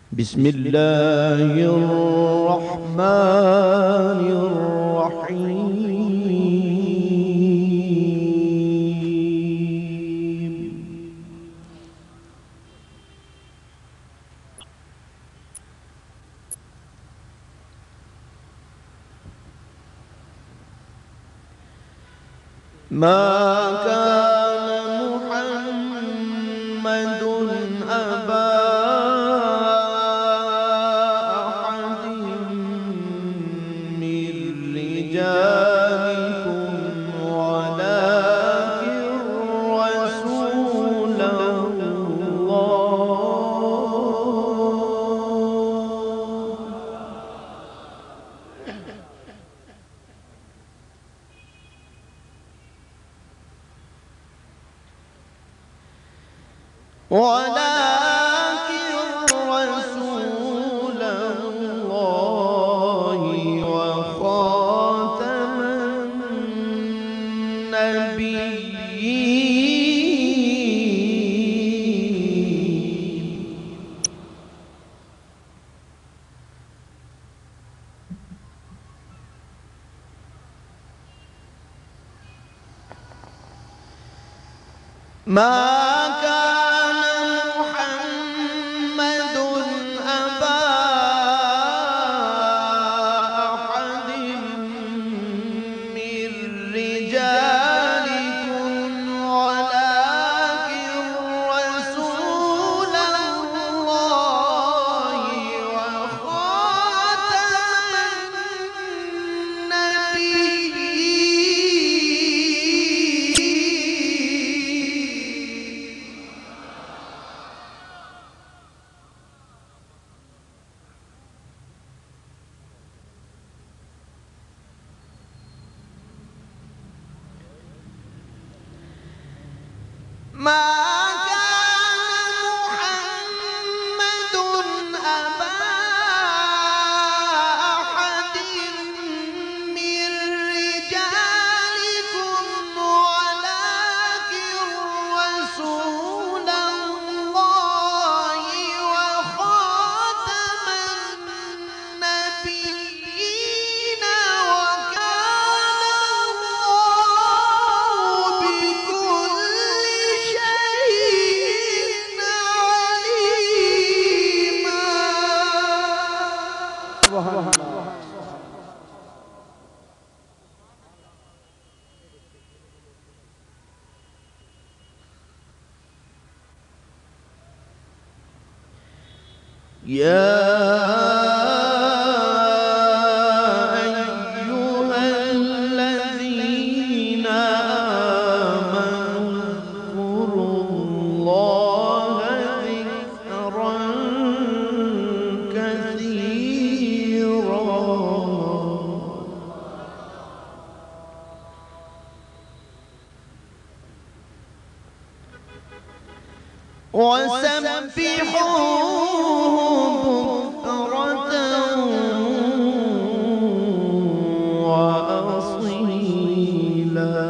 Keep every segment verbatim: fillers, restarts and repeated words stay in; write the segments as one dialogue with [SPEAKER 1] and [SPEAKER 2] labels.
[SPEAKER 1] بسم الله الرحمن الرحيم. ما كان محمد أبا أحد من رجالكم ولكن رسول الله ولكن رسول الله وخاتم النبيين. ما كان محمد أبا أحد من رجالكم ولكن رسول الله وخاتم النبيين. ما كان محمد أبا أحد من رجالكم ولكن رسول الله وخاتم النبيين وكان الله بكل شيء عليما. يا أيها الذين آمنوا اذكروا الله ذكرا كثيرا وسبحوه بكرة وأصيلا.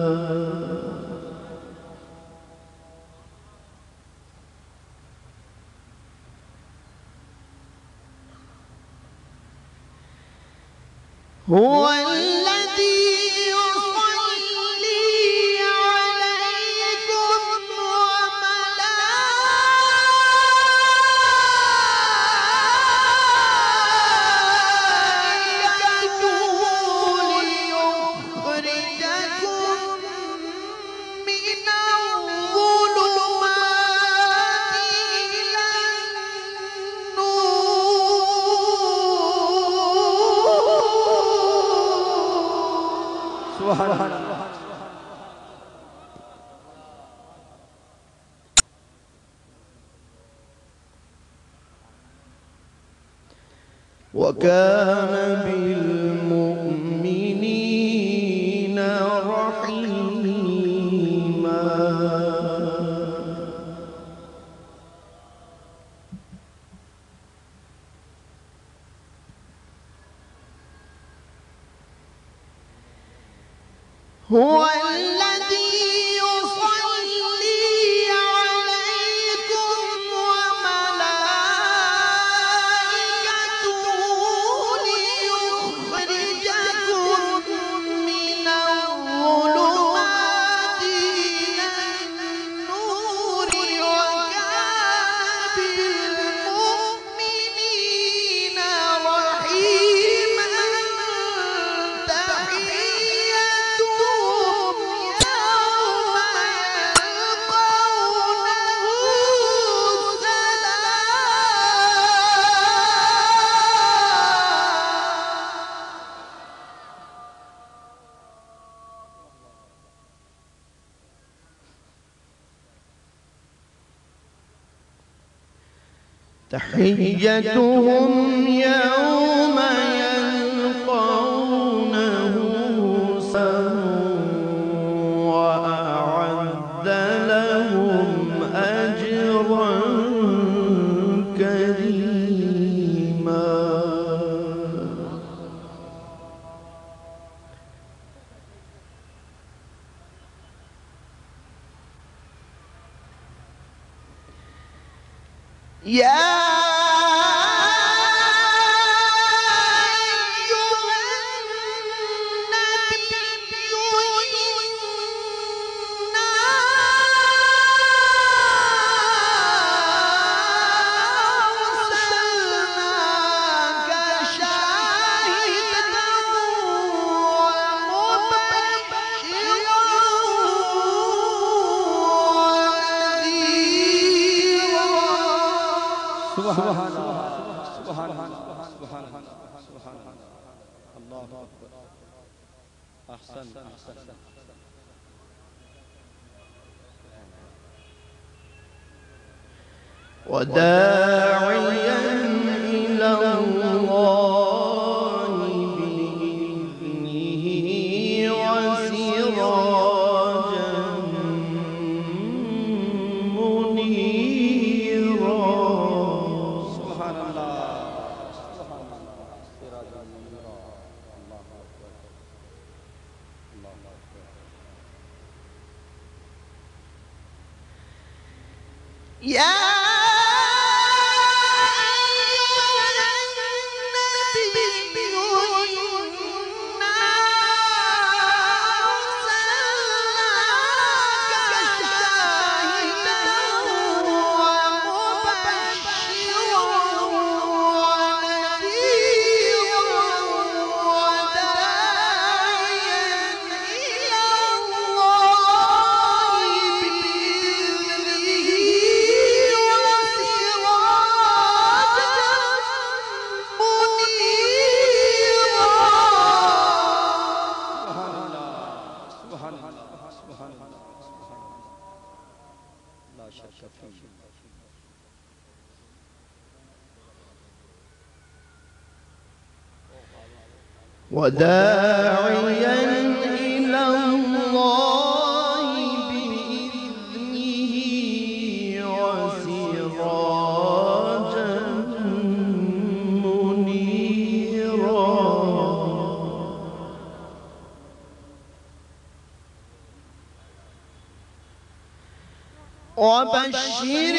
[SPEAKER 1] هو الذي يصلي عليكم وملائكته ليخرجكم من الظلمات إلى النور. سبحان الله. وكان بالمؤمنين رحيما. هو الذي يصلي عليكم وملائكته تحيتهم يوم يلقونه سلام وأعد لهم أجرا كريما. يا
[SPEAKER 2] سبحان الله سبحان الله سبحان الله سبحان الله الله أكبر. أحسن أحسن.
[SPEAKER 1] وداعيا إلى الله بإذنه وسراجا منيرا.
[SPEAKER 2] سبحان الله سبحان الله. سراجا منيرا. الله أكبر الله أكبر.
[SPEAKER 1] يا وداعيا إلى الله بإذنه وسراجا منيرا. وبشر